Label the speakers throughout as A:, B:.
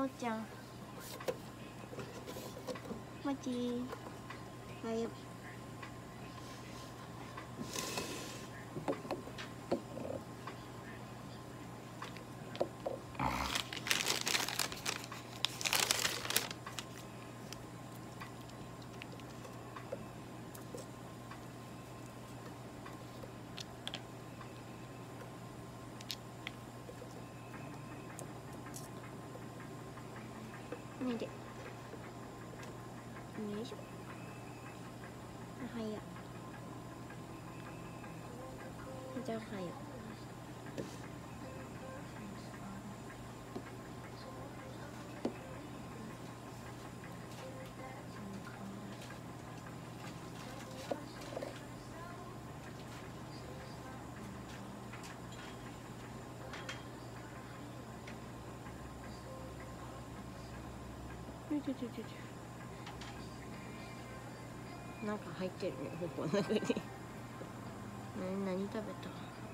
A: おちゃん。もちー。はいよ。ねで。よいしょ。あ、はいよ。じゃあ、はいよ。なんか入ってるね、ほぼの中に。何食べた？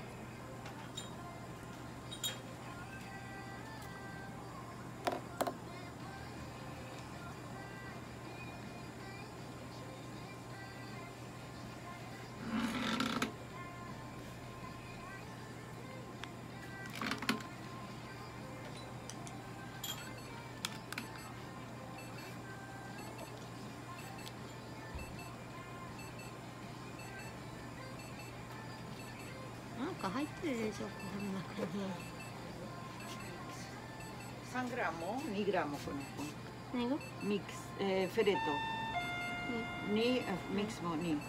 A: なんか入ってるでしょ、この中に。
B: 3 grammo, 2 grammo con
A: 何が？
B: mix, freddo. 2 mix mo 2.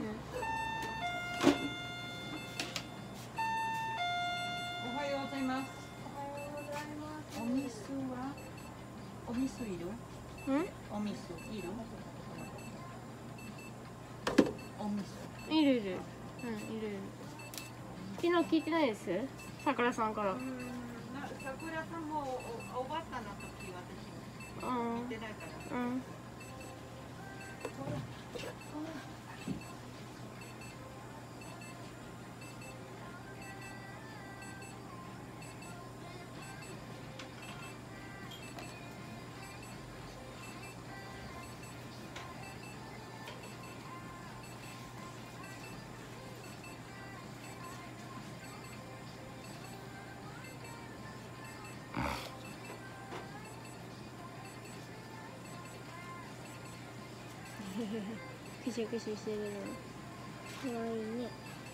B: おはようございます。お味噌は？お味噌いる？お味噌いる？お味噌。
A: いるいる。いるいる。昨日聞いてないです。さくらさんから。
B: さくらさんもおばあさんの時私聞いてないから。
A: クシュクシュしてるの。かわいいね。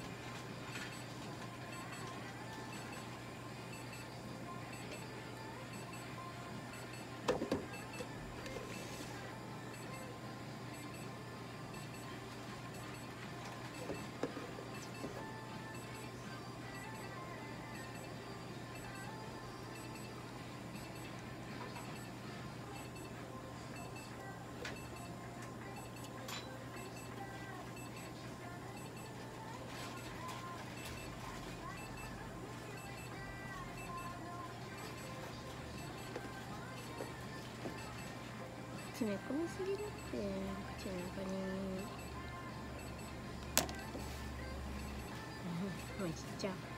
A: 詰め込みすぎだって口の中に。もうちっちゃい。